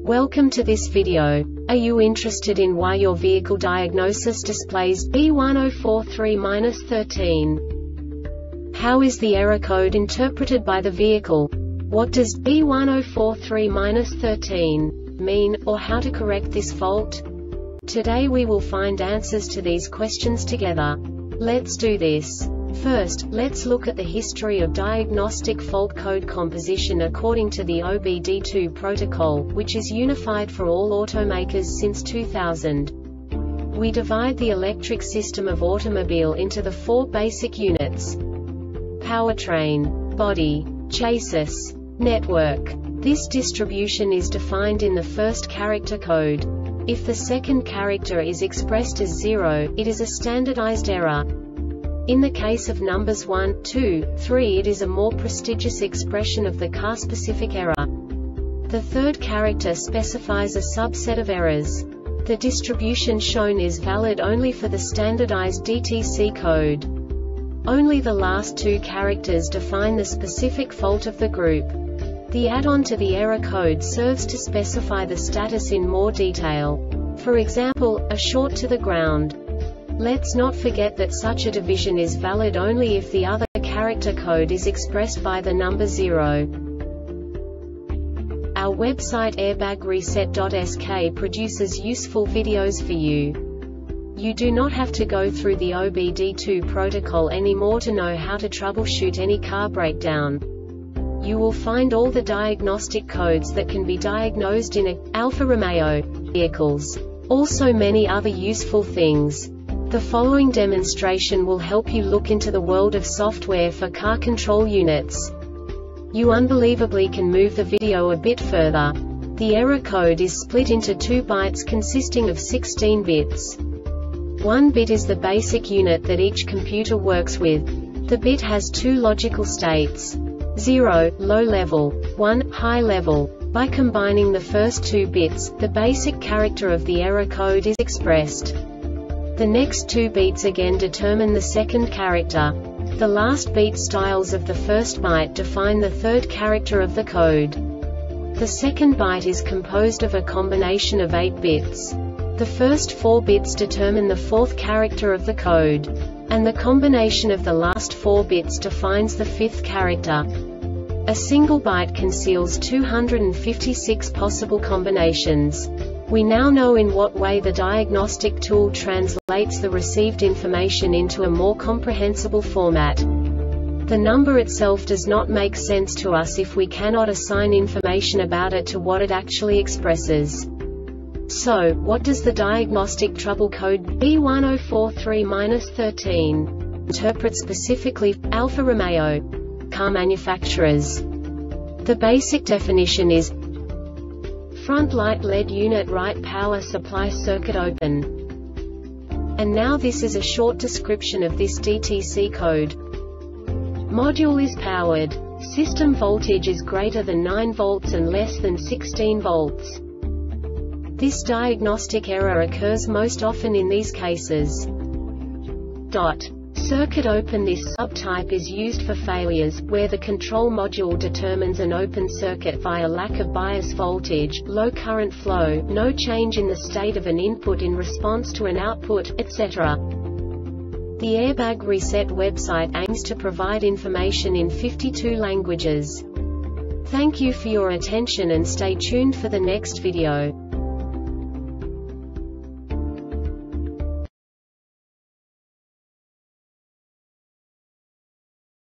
Welcome to this video. Are you interested in why your vehicle diagnosis displays B1043-13? How is the error code interpreted by the vehicle? What does B1043-13 mean, or how to correct this fault? Today we will find answers to these questions together. Let's do this. First, let's look at the history of diagnostic fault code composition according to the OBD2 protocol, which is unified for all automakers since 2000. We divide the electric system of automobile into the four basic units: powertrain, body, chassis, network. This distribution is defined in the first character code. If the second character is expressed as 0, it is a standardized error. In the case of numbers 1, 2, 3, it is a more prestigious expression of the car-specific error. The third character specifies a subset of errors. The distribution shown is valid only for the standardized DTC code. Only the last two characters define the specific fault of the group. The add-on to the error code serves to specify the status in more detail. For example, a short to the ground. Let's not forget that such a division is valid only if the other character code is expressed by the number 0. Our website airbagreset.sk produces useful videos for you. You do not have to go through the OBD2 protocol anymore to know how to troubleshoot any car breakdown. You will find all the diagnostic codes that can be diagnosed in Alfa Romeo vehicles. Also many other useful things. The following demonstration will help you look into the world of software for car control units. You unbelievably can move the video a bit further. The error code is split into 2 bytes consisting of 16 bits. 1 bit is the basic unit that each computer works with. The bit has 2 logical states: 0, low level, 1, high level. By combining the first 2 bits, the basic character of the error code is expressed. The next 2 beats again determine the second character. The last beat styles of the first byte define the third character of the code. The second byte is composed of a combination of 8 bits. The first 4 bits determine the fourth character of the code. And the combination of the last 4 bits defines the fifth character. A single byte conceals 256 possible combinations. We now know in what way the diagnostic tool translates the received information into a more comprehensible format. The number itself does not make sense to us if we cannot assign information about it to what it actually expresses. So, what does the diagnostic trouble code B1043-13 interpret specifically for Alfa Romeo car manufacturers? The basic definition is: front light LED unit right power supply circuit open. And now this is a short description of this DTC code. Module is powered. System voltage is greater than 9 volts and less than 16 volts. This diagnostic error occurs most often in these cases. Circuit open. This subtype is used for failures, where the control module determines an open circuit via lack of bias voltage, low current flow, no change in the state of an input in response to an output, etc. The Airbag Reset website aims to provide information in 52 languages. Thank you for your attention and stay tuned for the next video.